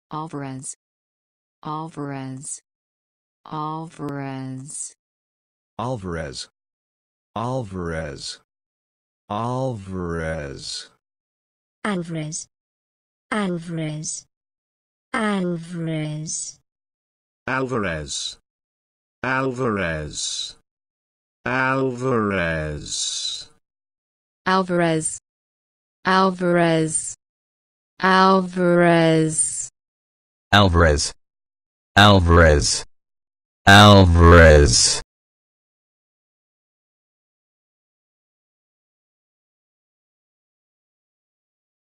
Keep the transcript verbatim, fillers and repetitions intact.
Alvarez, Alvarez, Alvarez, Alvarez, Alvarez, Alvarez, Alvarez, Alvarez, Alvarez, Alvarez, Alvarez, Alvarez, Alvarez, Alvarez, Alvarez, Alvarez, Alvarez, Alvarez.